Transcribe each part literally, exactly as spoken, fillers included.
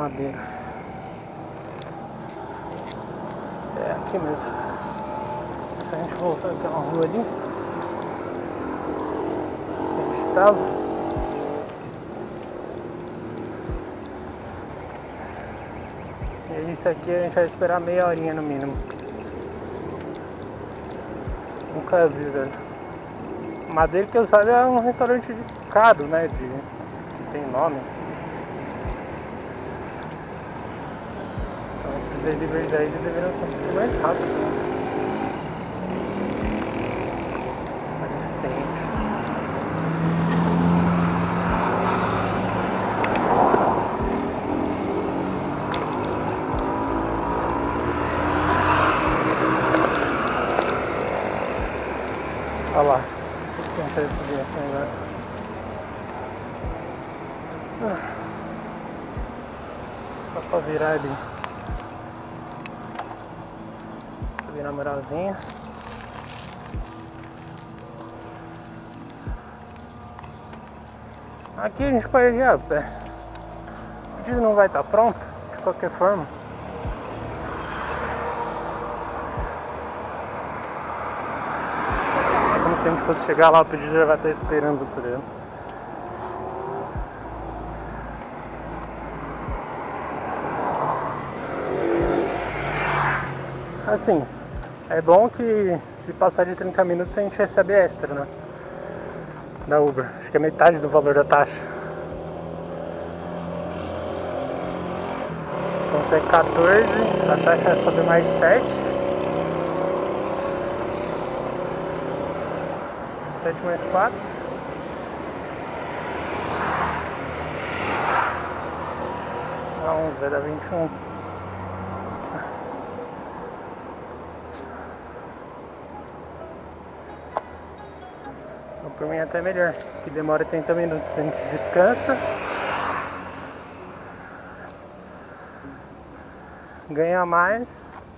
Madeira. É aqui mesmo. Se a gente voltar aquela rua ali, a gente estava. E isso aqui a gente vai esperar meia horinha no mínimo. Nunca vi, velho. Madeira, que eu saiba, é um restaurante caro, né? De, que tem nome. Então esses deliveries aí deveriam ser um pouco mais rápidos, né? Mais eficiente. Olha lá. Tentar subir aqui agora. Só pra virar ali. Subir na moralzinha. Aqui a gente pode ir a pé. O pedido não vai estar pronto, de qualquer forma. Se a gente fosse chegar lá, o pedido já vai estar esperando por ele. Assim, é bom que se passar de trinta minutos a gente recebe extra, né? Da Uber. Acho que é metade do valor da taxa. Então se é quatorze, a taxa vai fazer mais sete. sete mais quatro. Dá onze, vai dar vinte e um. Então, por mim até melhor, que demora trinta minutos. A gente descansa, ganha mais.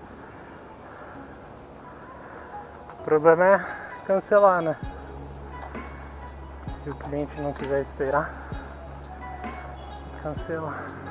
O problema é cancelar, né? Se o cliente não quiser esperar, cancela.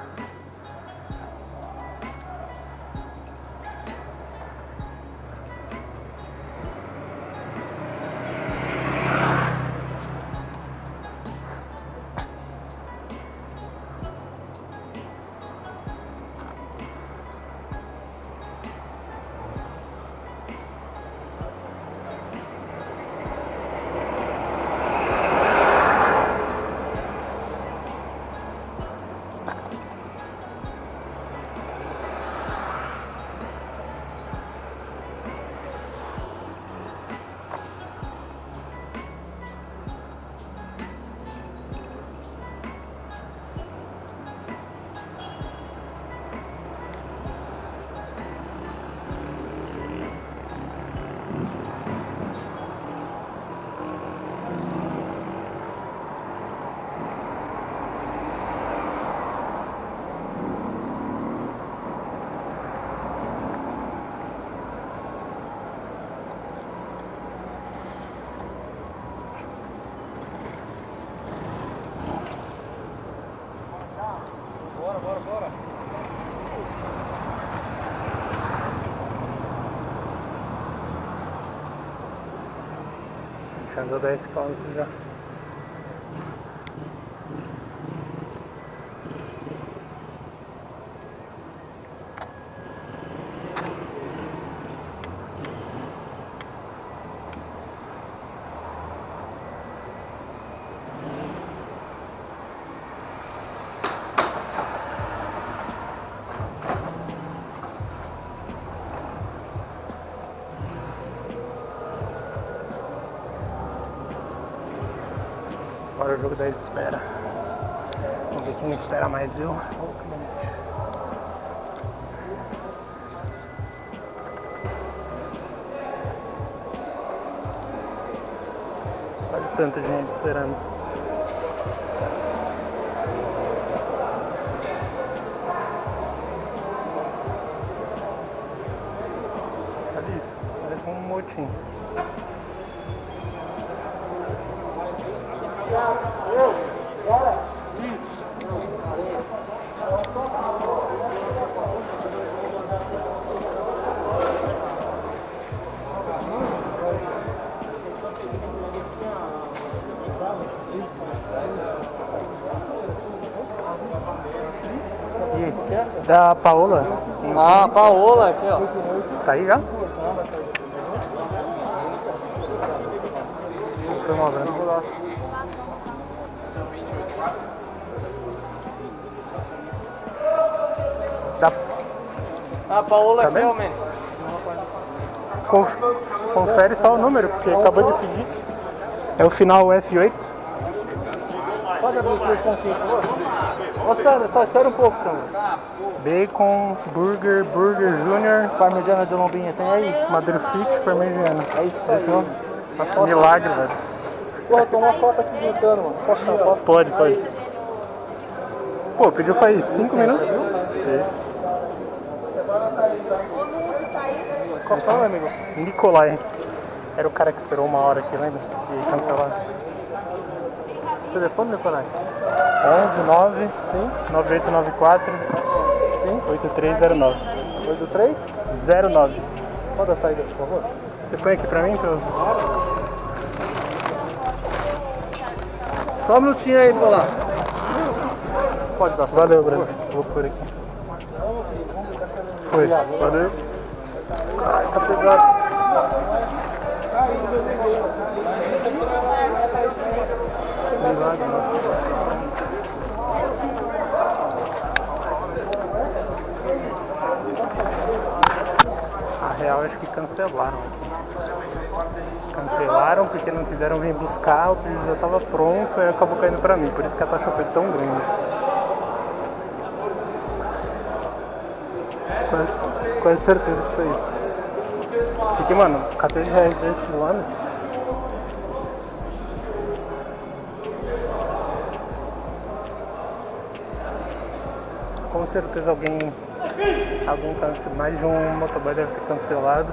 Bora, bora, bora. A gente andou dez quilômetros já. Agora o jogo da espera. Vamos ver quem espera mais, eu ou o cliente. Olha o tanto de gente esperando. Olha isso, parece um motim. Eu, bora. Isso. Da Paola. Ah, Paola aqui, ó. Tá aí já? Foi uma branca. Da... Ah, Paola Tá aqui, bem? ó, man. Conf... Confere só o número, porque acabou de pedir. É o final F oito. Pode abrir os três pontinhos, por favor? Ô, Sandra, só espera um pouco, Sandra. Bacon, burger, burger júnior, Parmegiana de lombinha, tem aí? Madeira fit, parmegiana. É isso, Esse não? Nossa, milagre, velho. Porra, tem uma foto aqui gritando, mano. Posso tirar foto? Pode, pode. Pô, pediu faz cinco minutos. Sim. Qual são, amigo? Nicolai. Era o cara que esperou uma hora aqui, lembra? E cancelaram. Telefone, Nicolai? onze nove Sim. nove oito nove quatro Sim. oito três zero nove. oito três? zero nove. Pode a saída, por favor? Você põe aqui pra mim? Pra eu... Só um minutinho aí, pra lá. Você pode dar só. Valeu, Bruno. Vou pôr aqui. Foi. Valeu. Caralho, tá pesado. Milagre, nossa. A real, acho que cancelaram aqui. Cancelaram porque não quiseram vir buscar, o pedido já estava pronto e acabou caindo pra mim. Por isso que a taxa foi tão grande. Quase, quase certeza que foi isso. Porque, mano, quatorze reais dois quilômetros. Com certeza alguém, alguém cancelou, mais de um motoboy deve ter cancelado.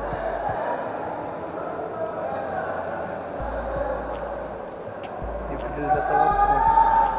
E o pedido já estava pronto.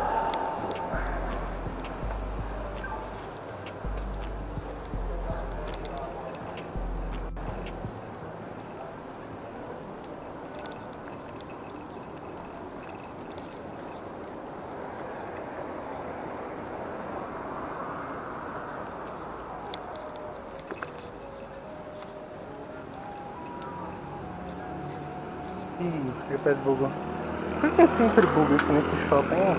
Ih, o G P S bugou. Por que sempre buga aqui nesse shopping? Hein?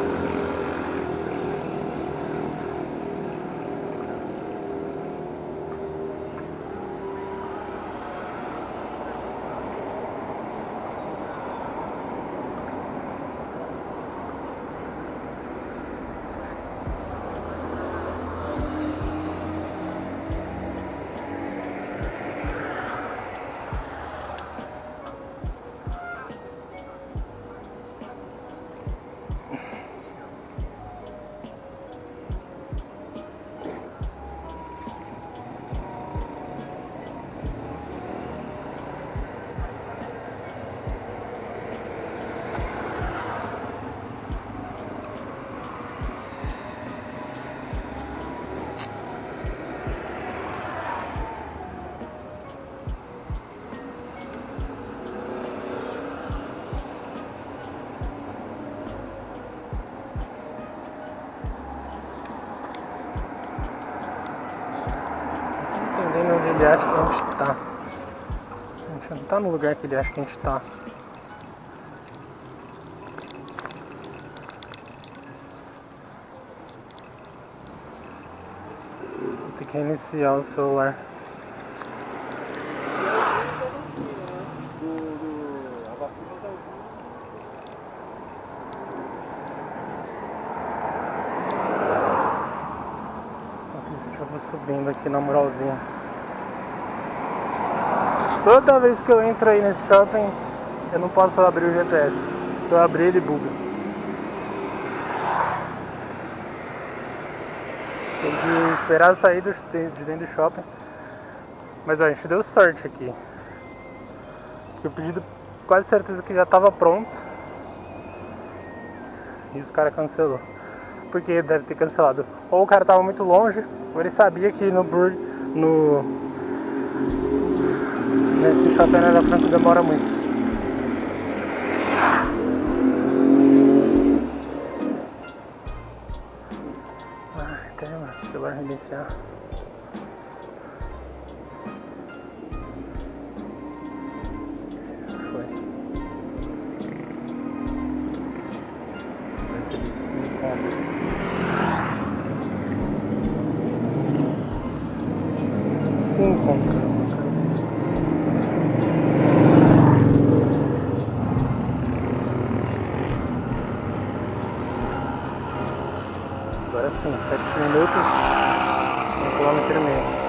Entendendo onde ele acha que a gente tá. A gente não tá no lugar que ele acha que a gente tá. Vou ter que reiniciar o celular. Eu vou subindo aqui na moralzinha. Toda vez que eu entro aí nesse shopping, eu não posso abrir o G P S. Se eu abrir, ele buga. Tem que esperar sair de dentro do shopping. Mas ó, a gente deu sorte aqui. Porque o pedido quase certeza que já estava pronto. E os caras cancelou. Porque deve ter cancelado. Ou o cara tava muito longe, ou ele sabia que no Burger, no nesse shopping da Franca demora muito. Ai, tem o celular reiniciar. Foi. Vai ser de conta. Sim, conta. Agora sim, sete minutos, um quilômetro e meio.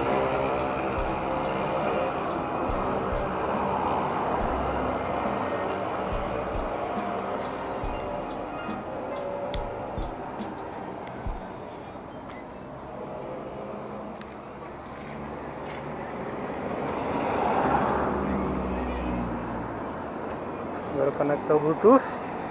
Agora conectar o Bluetooth.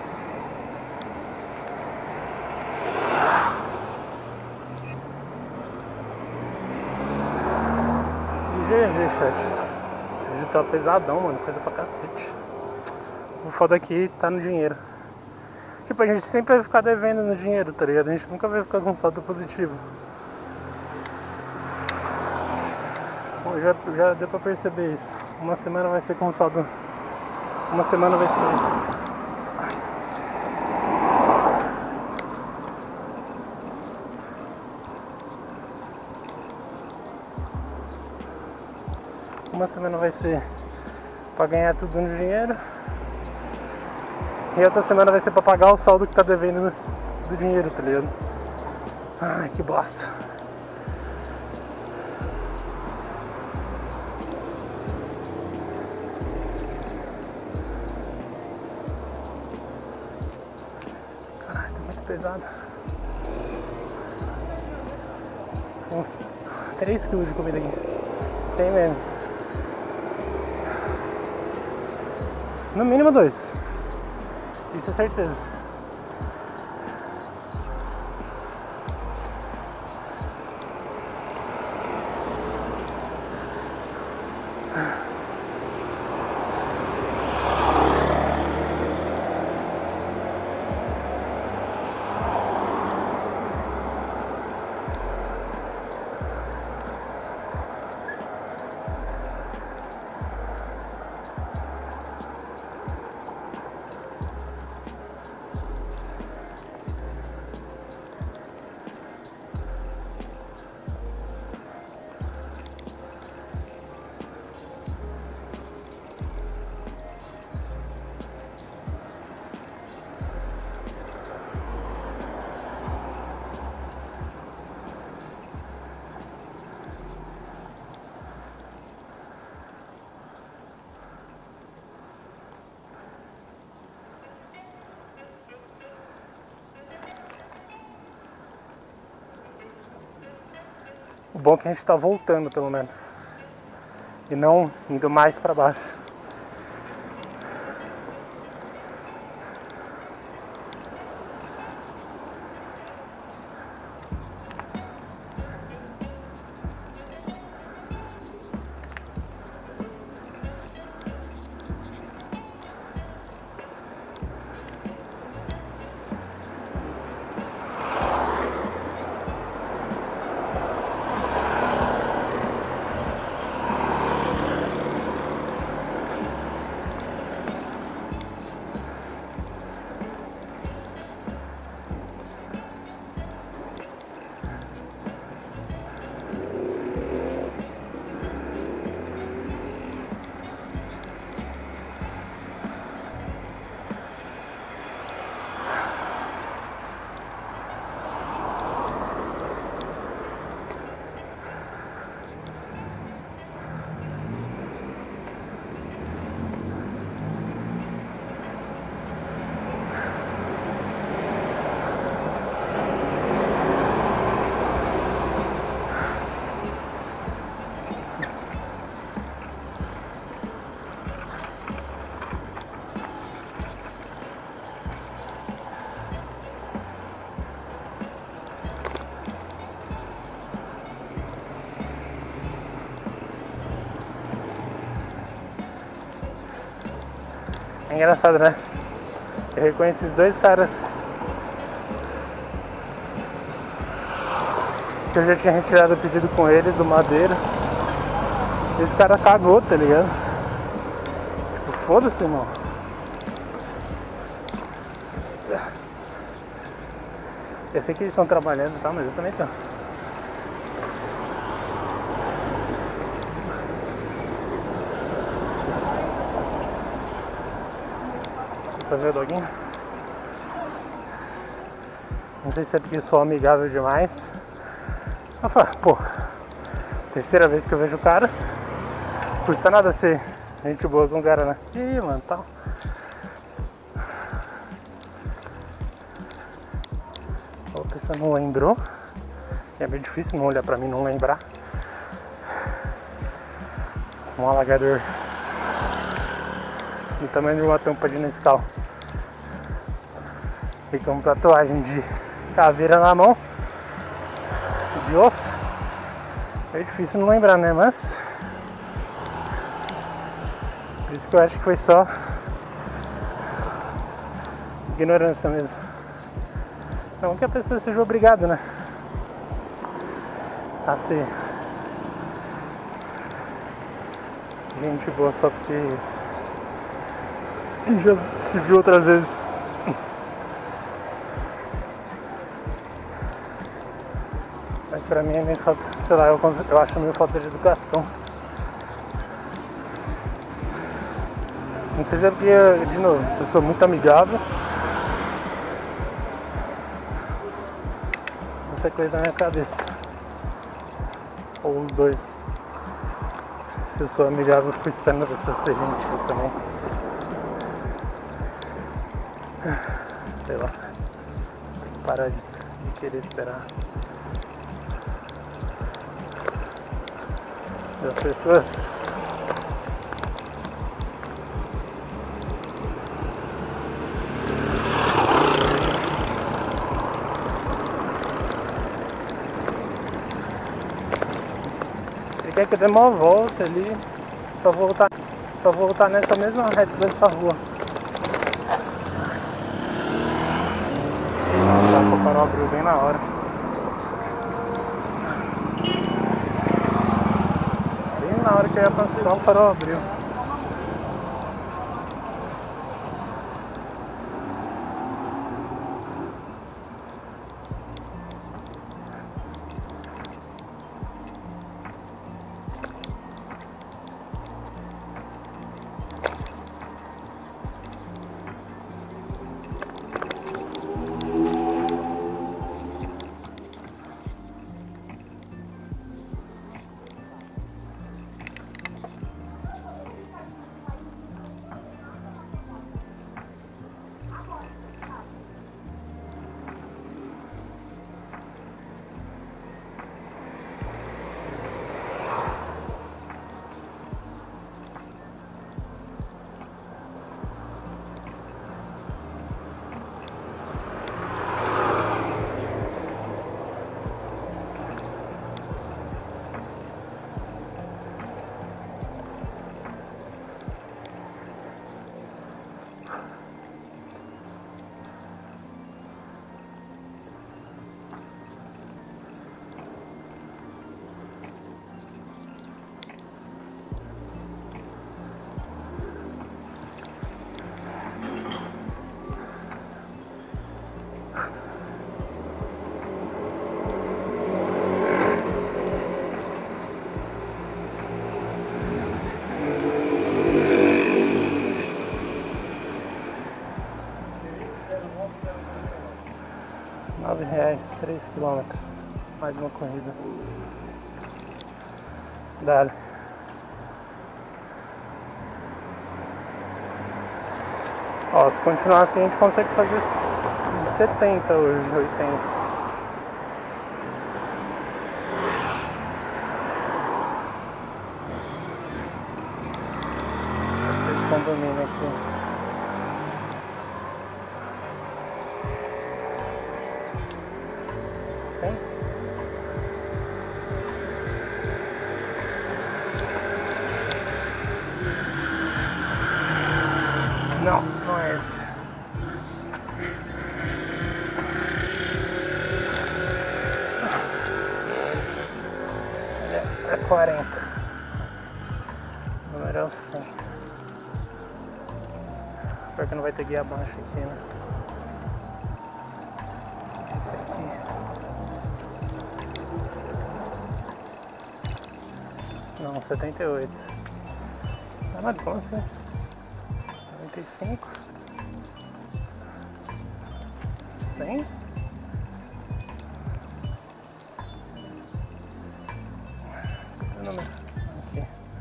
G G, chat. O vídeo tá pesadão, mano. Coisa pra cacete. O foda aqui tá no dinheiro. Tipo, a gente sempre vai ficar devendo no dinheiro, tá ligado? A gente nunca vai ficar com saldo positivo. Bom, já, já deu pra perceber isso. Uma semana vai ser com saldo. Uma semana vai ser. Uma semana vai ser pra ganhar tudo no dinheiro. E outra semana vai ser pra pagar o saldo que tá devendo do dinheiro, tá ligado? Ai, que bosta. Caralho, tá muito pesado. Uns três quilos de comida aqui. Sem menos. No mínimo dois. Isso é certeza. O bom é que a gente tá voltando, pelo menos. E não indo mais pra baixo. É engraçado, né? Eu reconheço esses dois caras. que eu já tinha retirado o pedido com eles do Madeira. Esse cara cagou, tá ligado? Tipo, foda-se, irmão. Eu sei que eles estão trabalhando, tá? Mas eu também tô. Vou fazer o doguinho. Não sei se é porque eu sou amigável demais. Eu falo, pô, terceira vez que eu vejo o cara. Custa nada ser gente boa com o cara, né? E aí, mano, tal. A pessoa não lembrou. É bem difícil não olhar pra mim e não lembrar. Um alagador do tamanho de uma tampa de Nescau. E com tatuagem de caveira na mão, de osso. É difícil não lembrar, né? Mas por isso que eu acho que foi só ignorância mesmo. Não que a pessoa seja obrigada, né, a ser gente boa só porque já se viu outras vezes. Mas pra mim é meio falta, sei lá, eu, eu acho meio falta de educação. Não sei se é porque, de novo, eu sou muito amigável. Isso é coisa na minha cabeça. Ou os dois. Se eu sou amigável, eu fico esperando a pessoa ser gentil também. Sei lá. Tem que parar de, de querer esperar das pessoas. Quer que eu dê uma volta ali, só voltar, só voltar nessa mesma reta dessa rua. Tá, o farol abriu bem na hora. Bem na hora que eu ia passar, o farol abriu. nove reais, três quilômetros. Mais uma corrida. Dale. Ó, se continuar assim a gente consegue fazer setenta hoje, oitenta. Esse condomínio aqui. Não, não é esse. Pior que não vai ter guia abaixo aqui, né? Esse aqui. Não, setenta e oito. Ah, mas como assim? noventa e cinco. cem? Cadê o número? Aqui.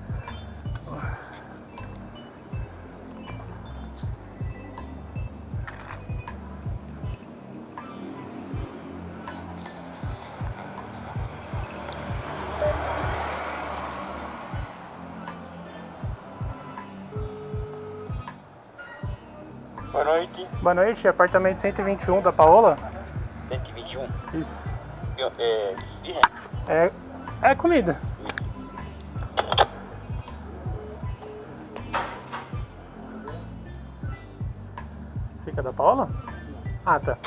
Boa noite. Boa noite, apartamento cento e vinte e um da Paola? cento e vinte e um. Isso. Eu, é, esfirra? É, é comida. Fica da Paola? Ah, tá.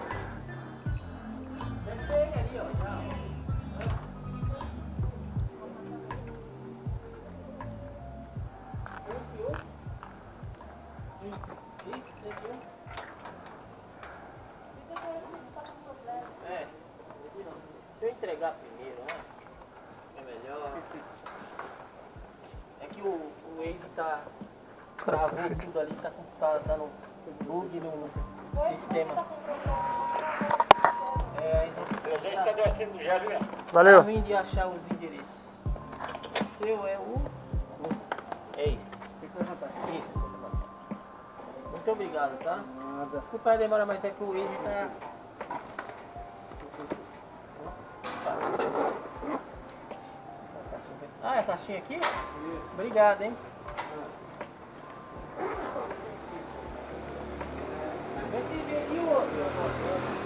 É, deixa eu entregar primeiro, né? É melhor. É que o, o Waze tá. Travou tudo ali, tá, com, tá dando bug no sistema. É, Eu já estou descendo já, viu? Valeu. tá ruim de achar os endereços. O seu é o. É isso. Isso. Muito obrigado, tá? Desculpa a demora, mas é que o Waze tá. Ah, é a caixinha aqui? Obrigado, hein? Vem te ver e o outro.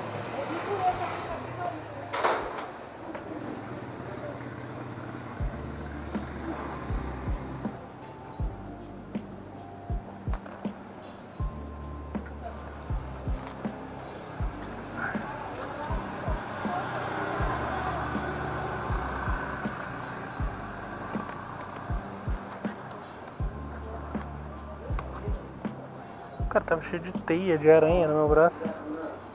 Cara, tava cheio de teia, de aranha no meu braço.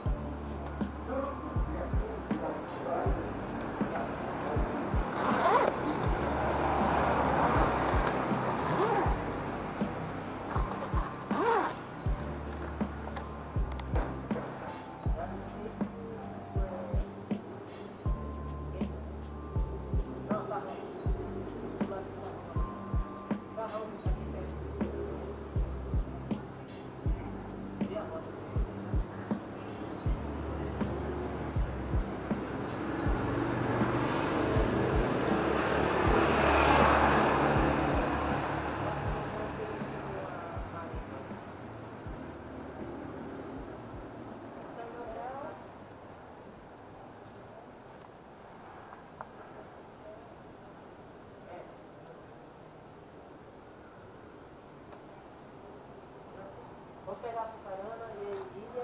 Vou pegar a Pucarana e a Ilha,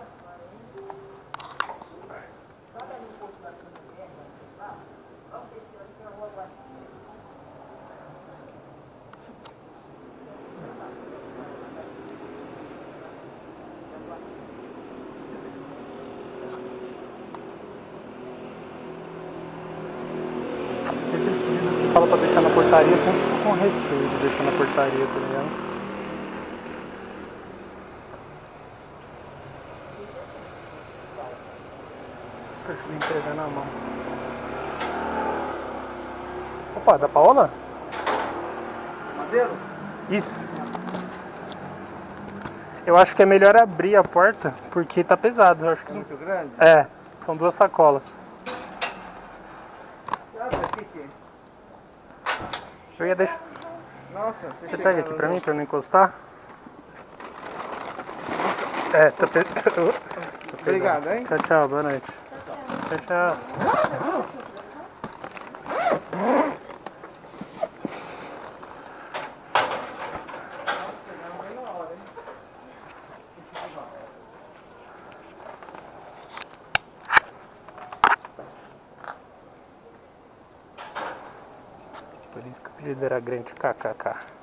sabe ali um pouco da Câmara, vamos descer ali na rua Guaxi. Esses pedidos que falam pra deixar na portaria, eu sempre fico com receio de deixar na portaria, tá ligado? Prefiro entregar na mão. Opa, da Paola? Madeiro? Isso. Eu acho que é melhor abrir a porta porque tá pesado. Eu acho que... Muito grande? É, são duas sacolas. Sabe aqui que... Eu ia deixar. Nossa, você, Você pega aqui pra mim, pra não encostar? É, tá pesado. Obrigado, hein? Tchau, tchau, boa noite. Tchau, tchau. Por isso que o pedido era grande, kkk.